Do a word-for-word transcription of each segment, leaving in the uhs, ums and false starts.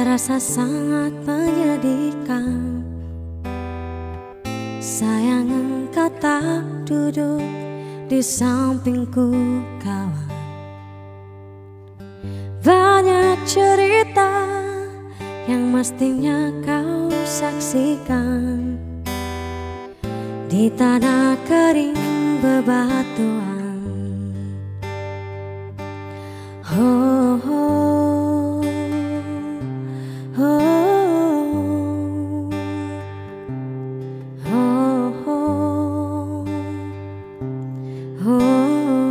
Terasa sangat menyedihkan. Sayang engkau tak duduk di sampingku kawan. Banyak cerita yang mestinya kau saksikan di tanah kering bebatuan. Oh, oh, oh, oh, oh, oh.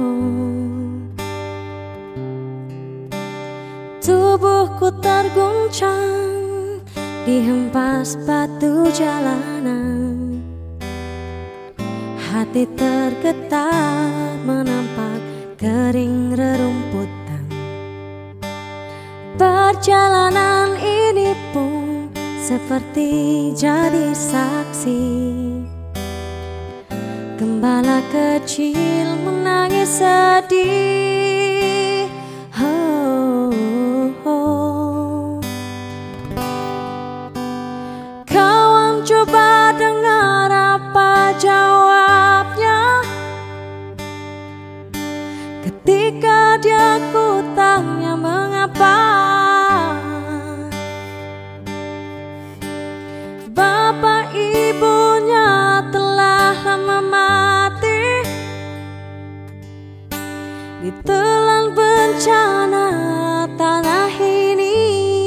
Tubuhku terguncang dihempas batu jalanan. Hati tergetar menampak kering rerumputan. Perjalanan ini pun seperti jadi saksi. Gembala kecil menangis sedih. Oh, oh. Kawan coba dengar apa jawabnya ketika dia ku tanya mengapa. Bapak ibunya telah lama mati ditelan bencana tanah ini.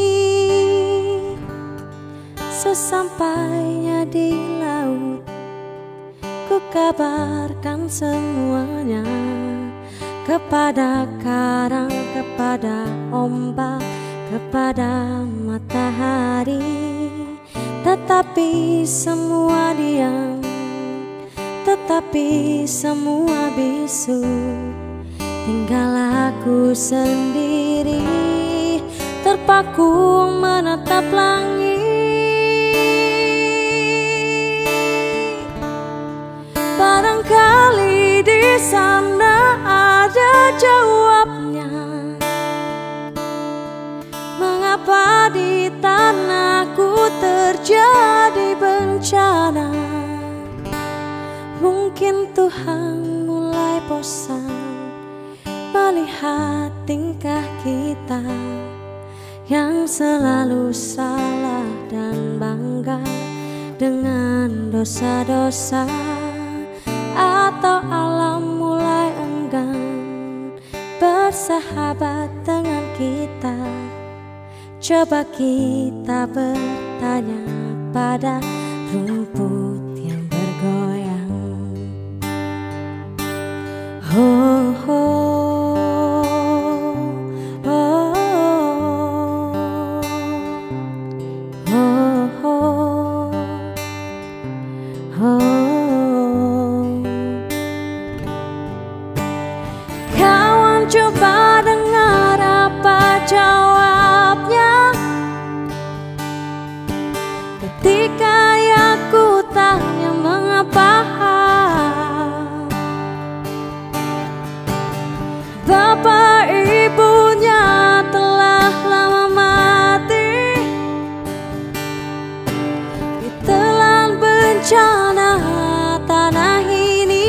Sesampainya di laut ku kabarkan semuanya kepada karang, kepada ombak, kepada matahari. Tetapi semua diam, tetapi semua bisu. Tinggal aku sendiri terpaku menatap langit. Barangkali di sana ada jawabnya. Mengapa di tanahku terjadi bencana? Mungkin Tuhan mulai bosan melihat tingkah kita yang selalu salah dan bangga dengan dosa-dosa. Atau alam mulai enggan bersahabat dengan kita. Coba kita bertanya pada rumput yang bergoyang. Oh, oh, oh, oh, oh, oh. Kawan coba dengar apa jawabnya ketika aku tanya mengapa. Bapak ibunya telah lama mati ditelan bencana tanah ini.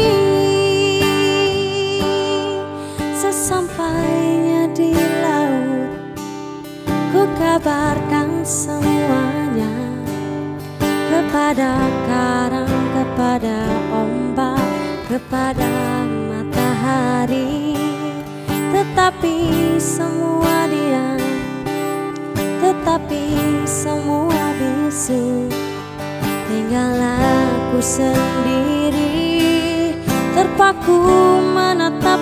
Sesampainya di laut ku kabarkan semuanya kepada karang, kepada ombak, kepada matahari. Tetapi semua diam, tetapi semua bisu. Tinggal aku sendiri terpaku menatap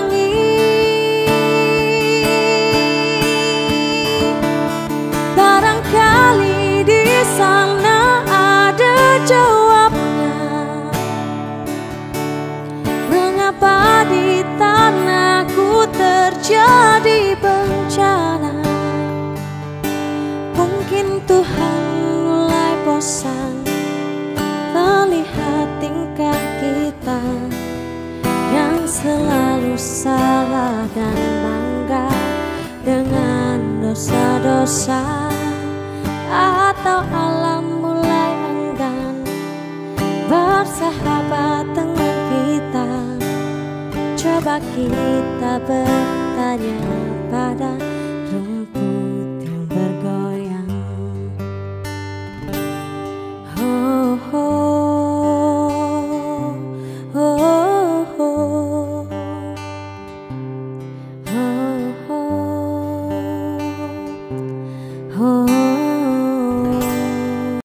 langit. Barangkali di sana ada jawabnya. Mengapa di tanahku terjadi bencana? Mungkin Tuhan mulai bosan melihat tingkah kita yang selalu salah dan bangga dengan dosa-dosa. atau alam mulai enggan bersahabat dengan kita? Coba kita bertanya pada